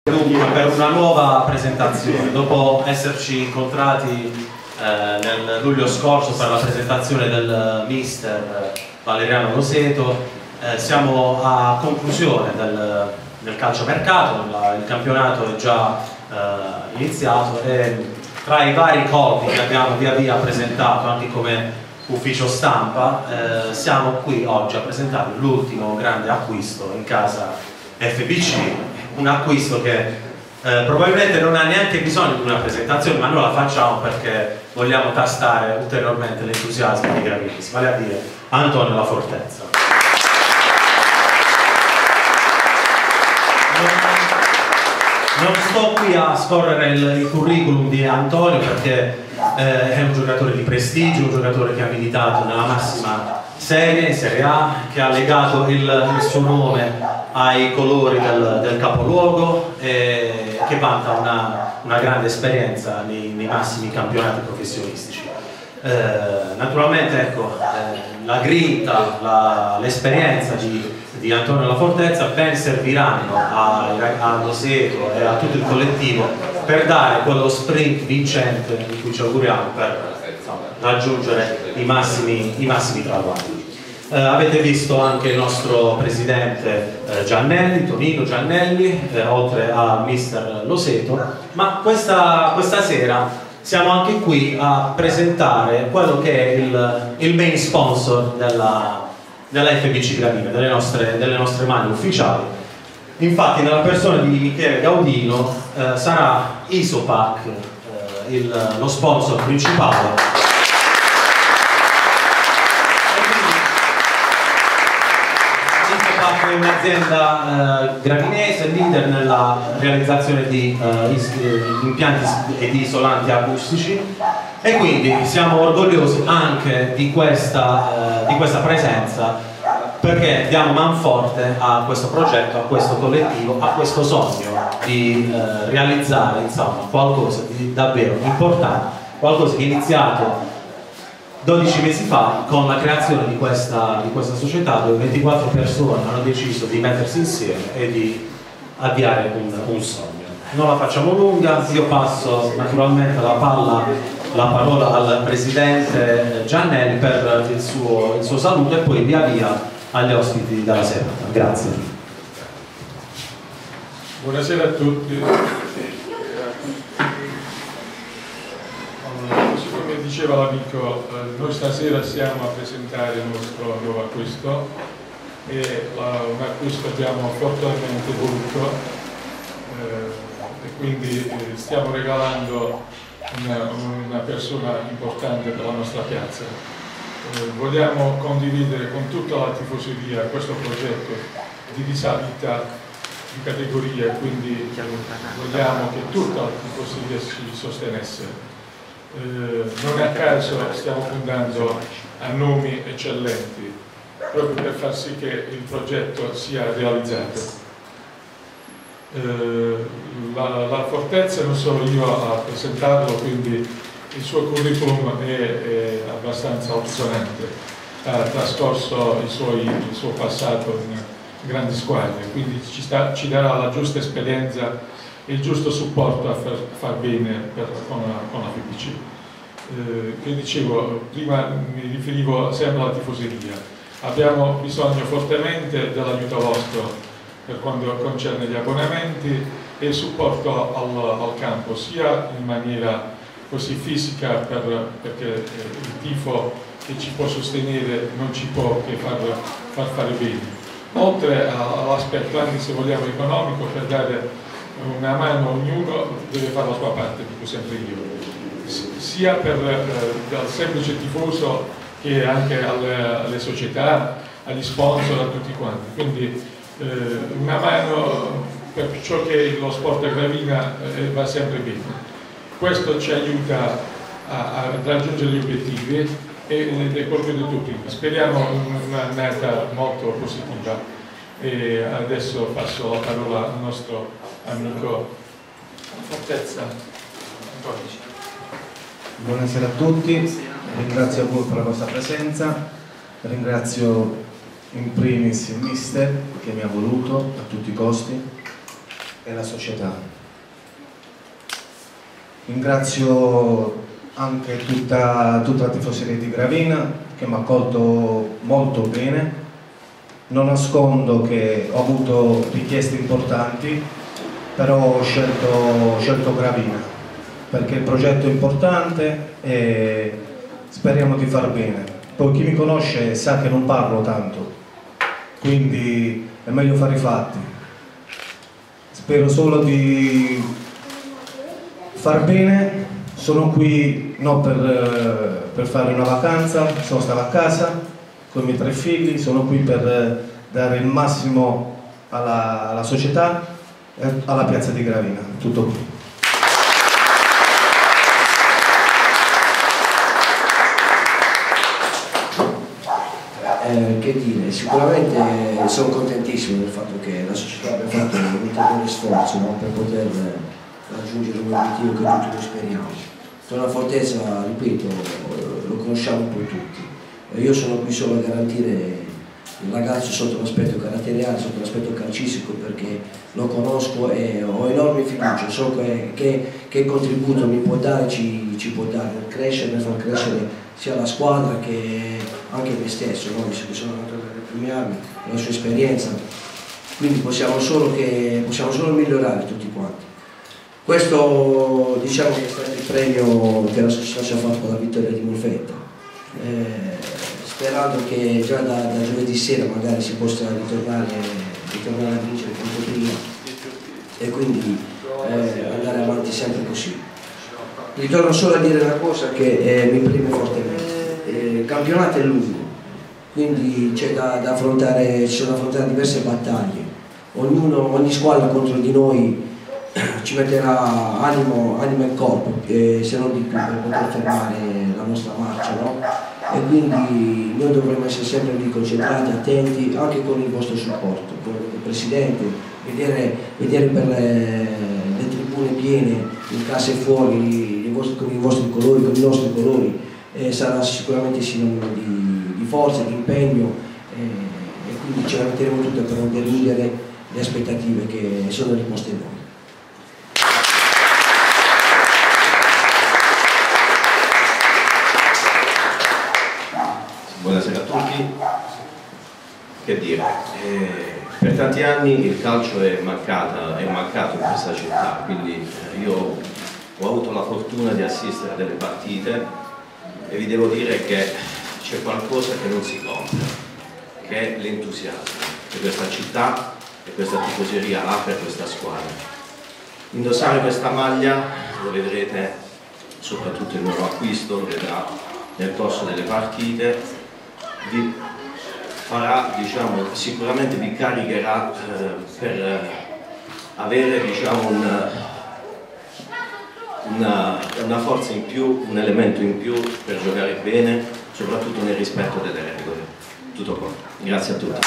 Dunque, per una nuova presentazione, dopo esserci incontrati nel luglio scorso per la presentazione del mister Valeriano Loseto, siamo a conclusione del calciomercato, il campionato è già iniziato e tra i vari colpi che abbiamo via via presentato anche come ufficio stampa, siamo qui oggi a presentare l'ultimo grande acquisto in casa FBC, un acquisto che probabilmente non ha neanche bisogno di una presentazione, ma noi la facciamo perché vogliamo tastare ulteriormente l'entusiasmo di Gravinesi, vale a dire Antonio La Fortezza. Non sto qui a scorrere il curriculum di Antonio perché è un giocatore di prestigio, un giocatore che ha militato nella massima serie, Serie A, che ha legato il suo nome ai colori del capoluogo e che vanta una grande esperienza nei massimi campionati professionistici. Naturalmente ecco, la grinta, l'esperienza di Antonio La Fortezza ben serviranno a Loseto e a tutto il collettivo per dare quello sprint vincente di cui ci auguriamo per raggiungere i massimi traguardi. Avete visto anche il nostro presidente Giannelli, Tonino Giannelli, oltre a mister Loseto, ma questa sera siamo anche qui a presentare quello che è il main sponsor della FBC Gravina, delle nostre mani ufficiali. Infatti nella persona di Michele Gaudino sarà Isopac lo sponsor principale. È un'azienda gravinese leader nella realizzazione di impianti e di isolanti acustici e quindi siamo orgogliosi anche di questa presenza perché diamo manforte a questo progetto, a questo collettivo, a questo sogno di realizzare insomma qualcosa di davvero importante, qualcosa che è iniziato 12 mesi fa con la creazione di questa società dove 24 persone hanno deciso di mettersi insieme e di avviare un sogno. Non la facciamo lunga, io passo naturalmente la parola al presidente Giannelli per il suo saluto e poi via via agli ospiti della serata. Grazie. Buonasera a tutti. Come diceva l'amico, noi stasera stiamo a presentare il nostro nuovo acquisto e un acquisto che abbiamo fortemente voluto e quindi stiamo regalando una persona importante per la nostra piazza. Vogliamo condividere con tutta la tifoseria questo progetto di risalita di categoria, quindi vogliamo che tutta la tifoseria ci sostenesse. Non a caso stiamo puntando a nomi eccellenti proprio per far sì che il progetto sia realizzato. La Fortezza non sono io a presentarlo, quindi il suo curriculum è abbastanza opzionante, ha trascorso il suo passato in grandi squadre, quindi ci darà la giusta esperienza e il giusto supporto a far bene con la FBC. Che dicevo, prima mi riferivo sempre alla tifoseria. Abbiamo bisogno fortemente dell'aiuto vostro per quanto concerne gli abbonamenti e il supporto al campo, sia in maniera così fisica perché il tifo che ci può sostenere non ci può che far fare bene, oltre all'aspetto anche se vogliamo economico per dare una mano, ognuno deve fare la sua parte, dico sempre io, sia dal semplice tifoso che anche alle società, agli sponsor, a tutti quanti. Quindi una mano per ciò che lo sport a Gravina va sempre bene. Questo ci aiuta a raggiungere gli obiettivi ed è proprio di tutti. Speriamo un'annata molto positiva e adesso passo la parola al nostro amico Fortezza. Buonasera a tutti, ringrazio a voi per la vostra presenza, ringrazio in primis il mister che mi ha voluto a tutti i costi e la società. Ringrazio anche tutta la tifoseria di Gravina che mi ha accolto molto bene. Non nascondo che ho avuto richieste importanti, però ho scelto Gravina perché il progetto è importante e speriamo di far bene. Poi chi mi conosce sa che non parlo tanto, quindi è meglio fare i fatti. Spero solo di far bene. Sono qui non per fare una vacanza, sono stato a casa con i miei 3 figli, sono qui per dare il massimo alla società e alla piazza di Gravina. Tutto qui. Che dire, sicuramente sono contentissimo del fatto che la società abbia fatto un ulteriore sforzo, no, per poter raggiungere un obiettivo che tutti noi speriamo. Torna Fortezza, ripeto, lo conosciamo un po' tutti. Io sono qui solo a garantire il ragazzo sotto l'aspetto caratteriale, sotto l'aspetto calcistico, perché lo conosco e ho enorme fiducia, so che contributo mi può dare, ci può dare per crescere, per far crescere sia la squadra che anche me stesso, no? Visto che sono andato per premiarmi, la sua esperienza, quindi possiamo solo migliorare tutti quanti. Questo diciamo che è stato il premio che la società ci ha fatto con la vittoria di Molfetta, sperando che già da giovedì sera magari si possa ritornare a vincere contro prima e quindi andare avanti sempre così. Ritorno solo a dire una cosa che mi preme fortemente: il campionato è lungo, quindi c'è da affrontare diverse battaglie, ogni squadra contro di noi ci metterà animo e corpo, se non di più, per poter fermare la nostra marcia, no? E quindi noi dovremo essere sempre lì concentrati, attenti, anche con il vostro supporto, con il Presidente, vedere per le tribune piene, in casa e fuori, con i vostri colori, con i nostri colori, sarà sicuramente sinonimo di forza, di impegno, e quindi ce la metteremo tutta per non deludere le aspettative che sono riposte in noi. Buonasera a tutti. Che dire, per tanti anni il calcio è mancato in questa città, quindi io ho avuto la fortuna di assistere a delle partite e vi devo dire che c'è qualcosa che non si compra, che è l'entusiasmo che questa città e questa tifoseria ha per questa squadra. Indossare questa maglia, lo vedrete, soprattutto il nuovo acquisto, lo vedrà nel corso delle partite, vi farà, diciamo, sicuramente vi caricherà per avere, diciamo, una forza in più, un elemento in più per giocare bene, soprattutto nel rispetto delle regole. Tutto qua. Grazie a tutti.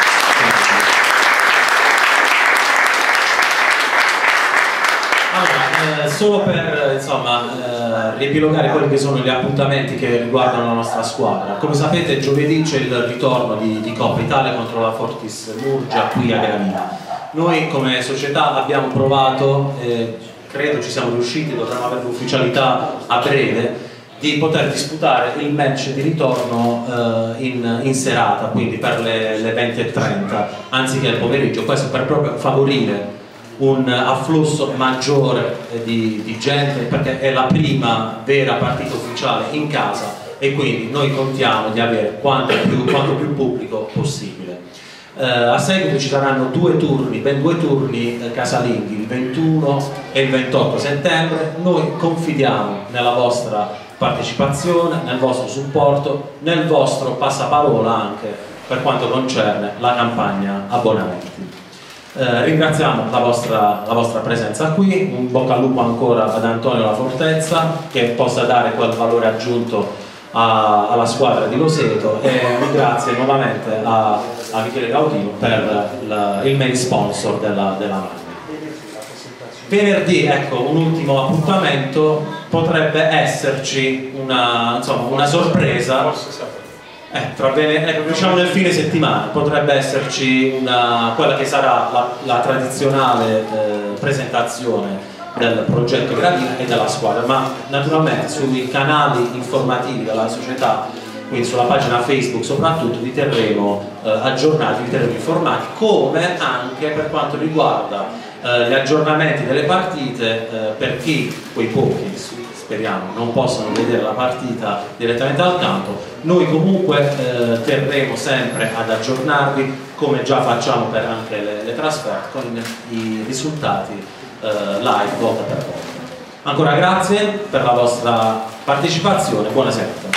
Allora, solo per riepilogare quelli che sono gli appuntamenti che riguardano la nostra squadra. Come sapete, giovedì c'è il ritorno di Coppa Italia contro la Fortis Murgia qui a Gravina. Noi come società abbiamo provato, credo ci siamo riusciti, dovremmo avere l'ufficialità a breve, di poter disputare il match di ritorno in serata, quindi per le 20:30 anziché il pomeriggio. Questo per proprio favorire un afflusso maggiore di gente, perché è la prima vera partita ufficiale in casa e quindi noi contiamo di avere quanto più pubblico possibile. A seguito ci saranno ben due turni casalinghi, il 21 e il 28 settembre. Noi confidiamo nella vostra partecipazione, nel vostro supporto, nel vostro passaparola anche per quanto concerne la campagna abbonamenti. Ringraziamo la vostra presenza qui, un bocca al lupo ancora ad Antonio La Fortezza, che possa dare quel valore aggiunto alla squadra di Loseto, e un grazie nuovamente a Michele Gaudino per il main sponsor della maglia. Venerdì, ecco, un ultimo appuntamento, potrebbe esserci una sorpresa. diciamo nel fine settimana potrebbe esserci quella che sarà la tradizionale presentazione del progetto Gravina e della squadra, ma naturalmente sui canali informativi della società, quindi sulla pagina Facebook soprattutto, vi terremo aggiornati, vi terremo informati, come anche per quanto riguarda gli aggiornamenti delle partite per chi, quei pochi speriamo non possono vedere la partita direttamente dal campo. Noi comunque terremo sempre ad aggiornarvi, come già facciamo per anche le trasferte, con i risultati live volta per volta. Ancora grazie per la vostra partecipazione, buona serata.